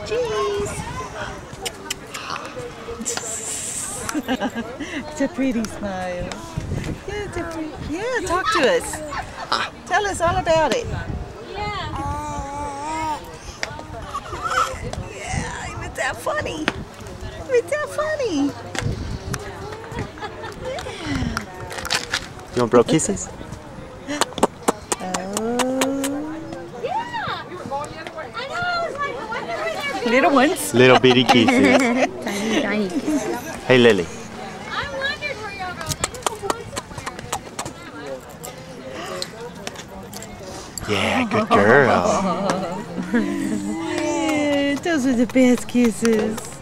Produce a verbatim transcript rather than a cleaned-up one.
Cheese. It's a pretty smile. Yeah, it's a pretty, yeah, talk to us. Tell us all about it. Yeah. Yeah, it's that funny. It's that funny. You want bro kisses? Little ones. Little bitty kisses. Tiny, tiny kisses. Hey, Lily. I wondered where y'all going. Yeah, good girl. Yeah, those are the best kisses.